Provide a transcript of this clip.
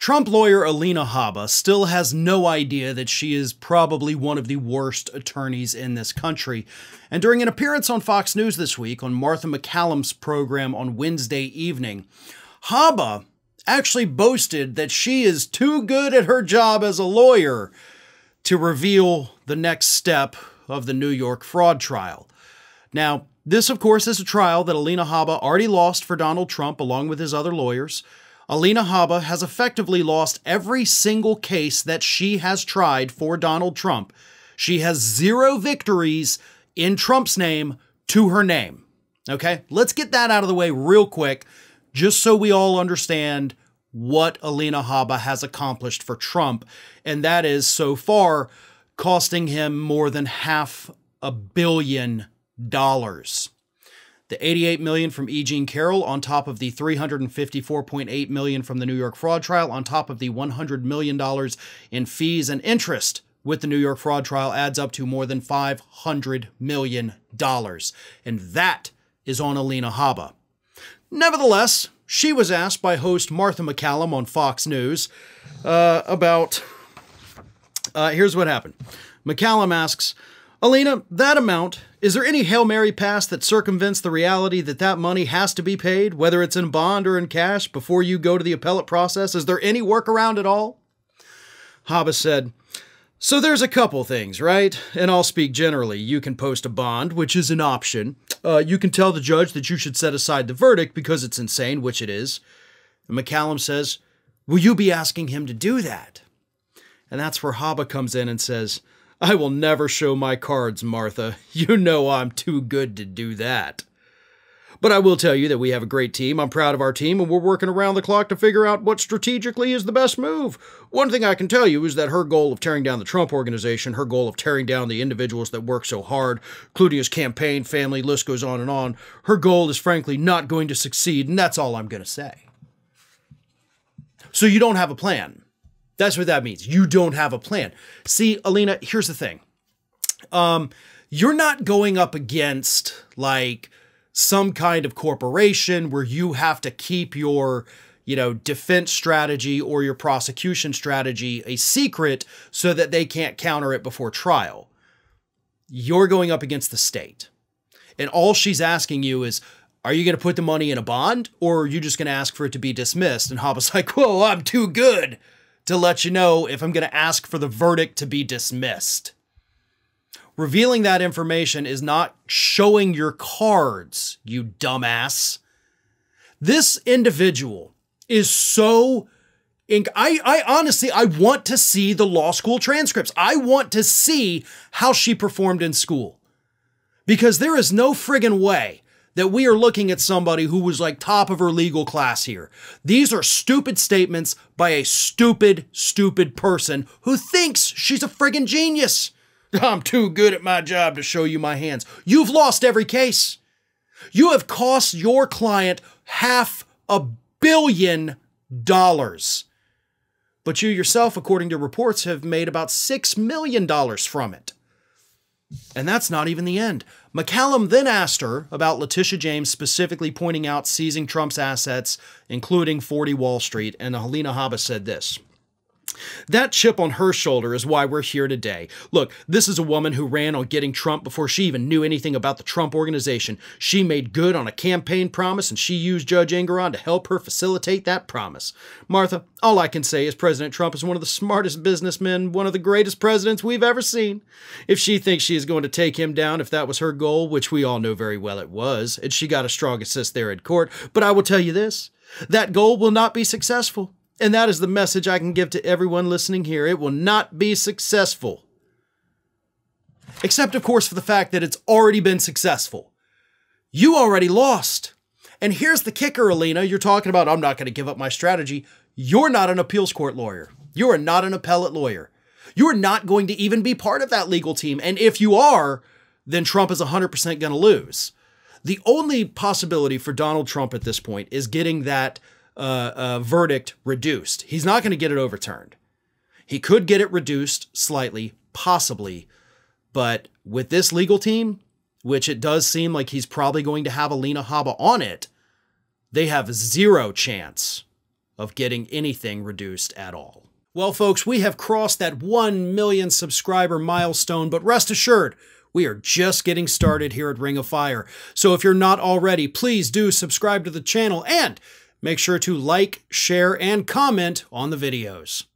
Trump lawyer Alina Habba still has no idea that she is probably one of the worst attorneys in this country. And during an appearance on Fox News this week on Martha McCallum's program on Wednesday evening, Habba actually boasted that she is too good at her job as a lawyer to reveal the next step of the New York fraud trial. Now, this, of course, is a trial that Alina Habba already lost for Donald Trump along with his other lawyers. Alina Habba has effectively lost every single case that she has tried for Donald Trump. She has 0 victories in Trump's name to her name. Okay, let's get that out of the way real quick, just so we all understand what Alina Habba has accomplished for Trump. And that is, so far, costing him more than $500 million. The $88 million from Eugene Carroll on top of the $354.8 million from the New York fraud trial on top of the $100 million in fees and interest with the New York fraud trial adds up to more than $500 million. And that is on Alina Habba. Nevertheless, she was asked by host Martha MacCallum on Fox News about... here's what happened. MacCallum asks, Alina, that amount, is there any Hail Mary pass that circumvents the reality that that money has to be paid, whether it's in bond or in cash, before you go to the appellate process? Is there any workaround at all? Habba said, so there's a couple things, right? And I'll speak generally. You can post a bond, which is an option. You can tell the judge that you should set aside the verdict because it's insane, which it is. And MacCallum says, will you be asking him to do that? And that's where Habba comes in and says, I will never show my cards, Martha. You know I'm too good to do that. But I will tell you that we have a great team. I'm proud of our team, and we're working around the clock to figure out what strategically is the best move. One thing I can tell you is that her goal of tearing down the Trump organization, her goal of tearing down the individuals that work so hard, including his campaign, family, list goes on, her goal is frankly not going to succeed, and that's all I'm going to say. So you don't have a plan. That's what that means. You don't have a plan. See, Alina, here's the thing. You're not going up against like some kind of corporation where you have to keep your, defense strategy or your prosecution strategy a secret so that they can't counter it before trial. You're going up against the state. And all she's asking you is, are you going to put the money in a bond or are you just going to ask for it to be dismissed? And Habba's like, whoa, I'm too good to let you know if I'm going to ask for the verdict to be dismissed. Revealing that information is not showing your cards, you dumbass. This individual is so... I honestly want to see the law school transcripts. I want to see how she performed in school. Because there is no friggin' way that we are looking at somebody who was like top of her legal class here. These are stupid statements by a stupid, stupid person who thinks she's a friggin' genius. I'm too good at my job to show you my hands. You've lost every case. You have cost your client $500 million. But you yourself, according to reports, have made about $6 million from it. And that's not even the end. MacCallum then asked her about Letitia James specifically pointing out seizing Trump's assets, including 40 Wall Street, and Alina Habba said this. That chip on her shoulder is why we're here today. Look, this is a woman who ran on getting Trump before she even knew anything about the Trump organization. She made good on a campaign promise, and she used Judge Engoron to help her facilitate that promise. Martha, all I can say is President Trump is one of the smartest businessmen, one of the greatest presidents we've ever seen. If she thinks she is going to take him down, if that was her goal, which we all know very well it was, and she got a strong assist there in court, but I will tell you this, that goal will not be successful. And that is the message I can give to everyone listening here. It will not be successful. Except, of course, for the fact that it's already been successful. You already lost. And here's the kicker, Alina. You're talking about, I'm not going to give up my strategy. You're not an appeals court lawyer. You are not an appellate lawyer. You're not going to even be part of that legal team. And if you are, then Trump is 100% going to lose. The only possibility for Donald Trump at this point is getting that verdict reduced. He's not going to get it overturned. He could get it reduced slightly, possibly, but with this legal team, which it does seem like he's probably going to have Alina Habba on it, they have zero chance of getting anything reduced at all. Well, folks, we have crossed that 1 million subscriber milestone, but rest assured, we are just getting started here at Ring of Fire. So if you're not already, please do subscribe to the channel and make sure to like, share, and comment on the videos.